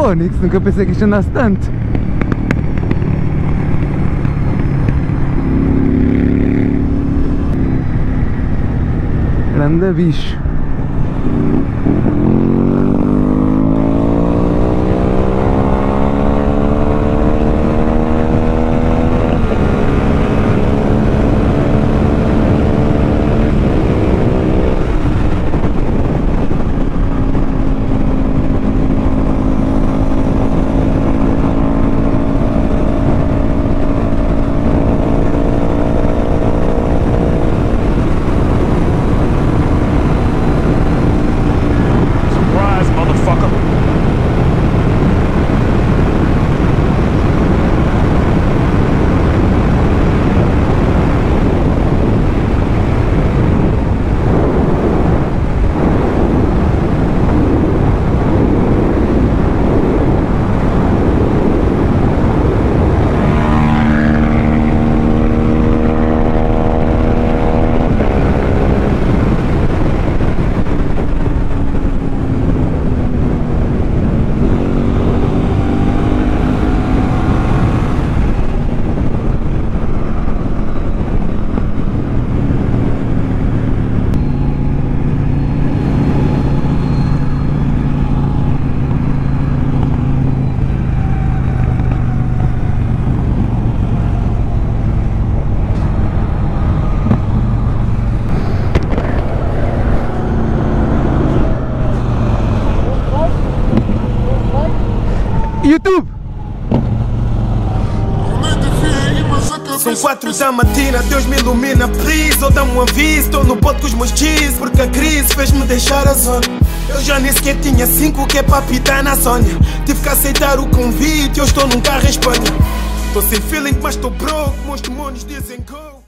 Onix, nunca pensei que isto andasse tanto. Grande bicho. YouTube! São 4 da matina, Deus me ilumina, please. Ou dá-me um aviso, estou no bote com os meus G's, porque a crise fez-me deixar a zona. Eu já nem sequer tinha 5, que é para apitar na Sónia. Tive que aceitar o convite, eu estou num carro em Espanha. Tô sem feeling, mas tô broke, meus demônios dizem go.